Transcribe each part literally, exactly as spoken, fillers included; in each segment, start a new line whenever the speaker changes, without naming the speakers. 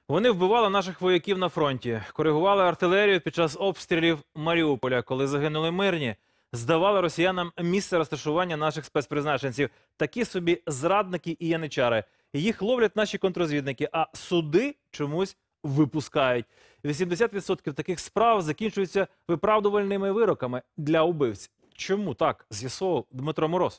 Вони вбивали наших вояків на фронті, коригували артилерію під час обстрілів Маріуполя, коли загинули мирні, здавали росіянам місце розташування наших спецпризначенців. Такі собі зрадники і яничари. Їх ловлять наші контррозвідники, а суди чомусь випускають. вісімдесят відсотків таких справ закінчуються виправдувальними вироками для убивць. Чому так, з'ясовував Дмитро Мороз.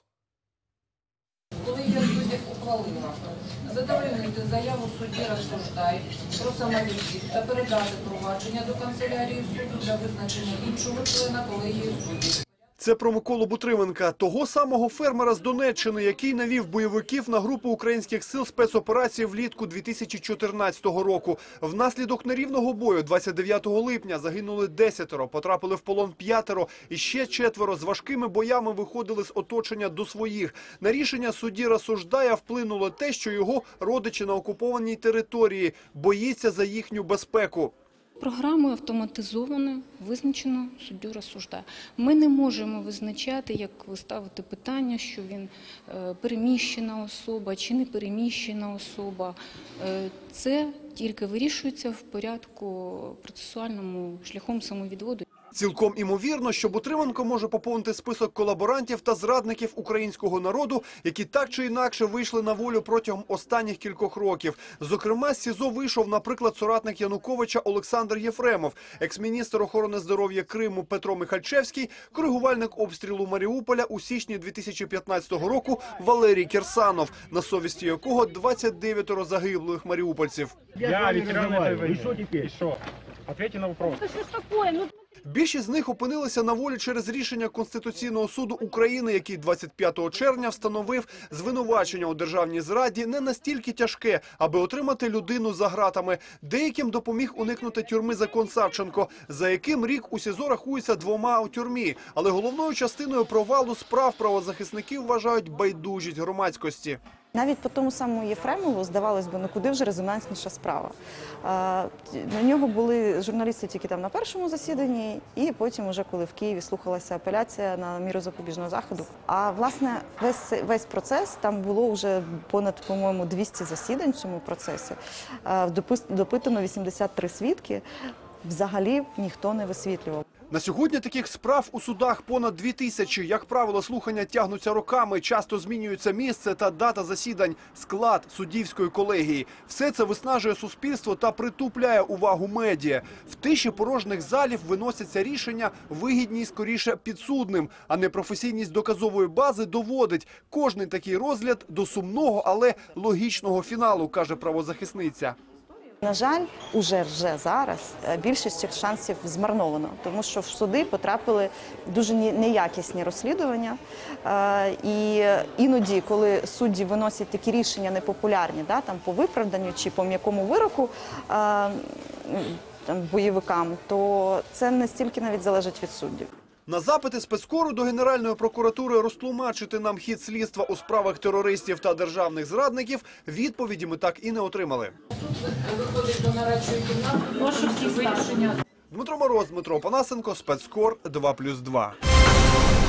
Коли я суддя ухвалила задовольнити заяву судді розсуждай про самовідвід та передати провадження до канцелярії суду для визначення іншого члена колегії суддів.
Це про Миколу Бутрименка, того самого фермера з Донеччини, який навів бойовиків на групу українських сил спецоперації влітку дві тисячі чотирнадцятого року. Внаслідок нерівного бою двадцять дев'ятого липня загинули десятеро, потрапили в полон п'ятеро і ще четверо з важкими боями виходили з оточення до своїх. На рішення судді Рассуждая вплинуло те, що його родичі на окупованій території, боїться за їхню безпеку.
Програмою автоматизовано визначено суддю Рассуждая. Ми не можемо визначати, як ви ставите питання, що він переміщена особа чи не переміщена особа. Це тільки вирішується в порядку процесуальному шляхом самовідводу.
Цілком імовірно, що Бутрименко може поповнити список колаборантів та зрадників українського народу, які так чи інакше вийшли на волю протягом останніх кількох років. Зокрема, з СІЗО вийшов, наприклад, соратник Януковича Олександр Єфремов, екс-міністр охорони здоров'я Криму Петро Михальчевський, коригувальник обстрілу Маріуполя у січні дві тисячі п'ятнадцятого року Валерій Кірсанов, на совісті якого двадцять дев'ятеро загиблих маріупольців.
Я ветеран этой войны. И что теперь? И что? Ответьте на вопрос.
Это что ж такое? Ну...
Більшість з них опинилися на волі через рішення Конституційного суду України, який двадцять п'ятого червня встановив звинувачення у державній зраді не настільки тяжке, аби отримати людину за ґратами. Деяким допоміг уникнути тюрми закон Савченко, за яким рік у СІЗО рахується двома у тюрмі. Але головною частиною провалу справ правозахисників вважають байдужість громадськості.
Навіть по тому самому Єфремову, здавалось би, ну куди вже резонансніша справа. На нього були журналісти тільки там на першому засіданні, і потім, уже коли в Києві слухалася апеляція на міру запобіжного заходу. А, власне, весь, весь процес, там було вже понад, по-моєму, двісті засідань в цьому процесі. Допитано вісімдесят три свідки, взагалі ніхто не висвітлював.
На сьогодні таких справ у судах понад дві тисячі. Як правило, слухання тягнуться роками, часто змінюється місце та дата засідань, склад суддівської колегії. Все це виснажує суспільство та притупляє увагу медіа. В тиші порожніх залів виносяться рішення, вигідні скоріше підсудним, а непрофесійність доказової бази доводить кожний такий розгляд до сумного, але логічного фіналу, каже правозахисниця.
На жаль, уже вже зараз більшість цих шансів змарновано, тому що в суди потрапили дуже неякісні розслідування. І іноді, коли судді виносять такі рішення непопулярні, да, там, по виправданню чи по м'якому вироку там, бойовикам, то це не стільки навіть залежить від суддів.
На запити спецкору до Генеральної прокуратури розтлумачити нам хід слідства у справах терористів та державних зрадників відповіді ми так і не отримали.
Виходить до нарадчої кімнати, прошу всі вирішення.
Дмитро Мороз, Дмитро Панасенко, спецкор два плюс два.